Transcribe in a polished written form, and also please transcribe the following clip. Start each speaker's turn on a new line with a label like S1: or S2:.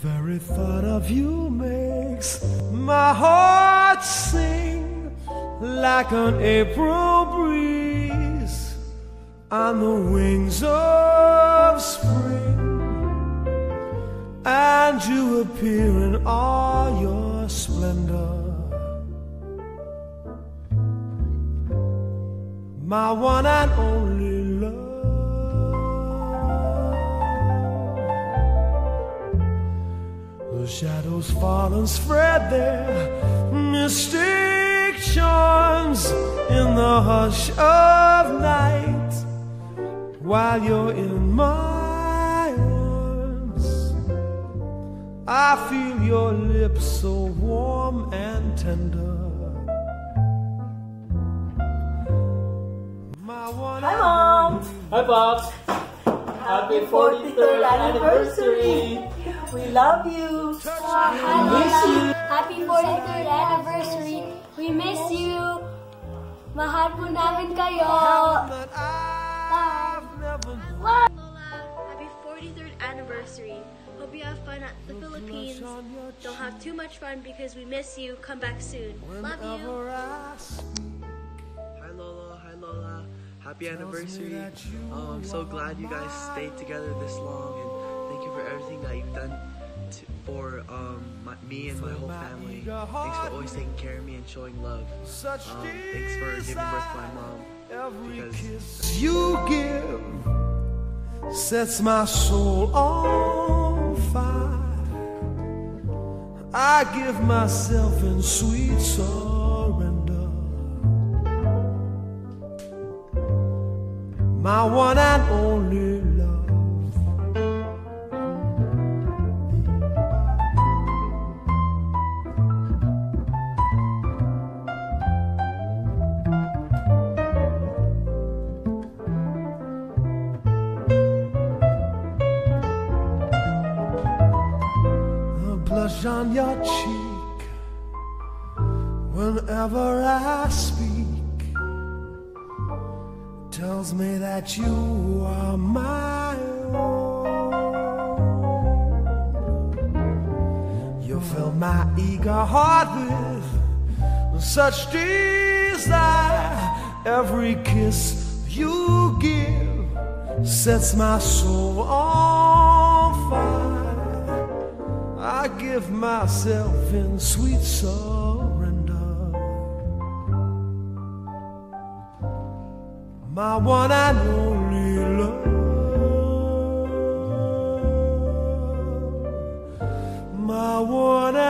S1: very thought of you makes my heart sing like an April breeze on the wings of spring, and you appear in all your splendor, my one and only love. The shadows fall and spread their mystic charms in the hush of night, while you're in my arms. I feel your lips so warm and tender.
S2: Hi, Mom!
S3: Hi, Pops! Happy 43rd anniversary!
S2: We love you!
S3: We miss you!
S4: Happy 43rd anniversary! We miss you! Mahal po namin kayo! Bye!
S5: Lola, happy 43rd anniversary. Hope you have fun at the Philippines. Don't have too much fun because we miss you. Come back soon. Love you.
S6: Hi Lola, hi Lola. Happy anniversary. I'm so glad you guys stayed together this long, and thank you for everything that you've done for me and my whole family. Thanks for always taking care of me and showing love. Thanks for giving birth to my mom.
S1: Every kiss you give sets my soul on fire. I give myself in sweet surrender, my one and only love. The blush on your cheek whenever I speak tells me that you are my own. You fill my eager heart with such desire. Every kiss you give sets my soul on fire. I give myself in sweet surrender, my one and only love, my one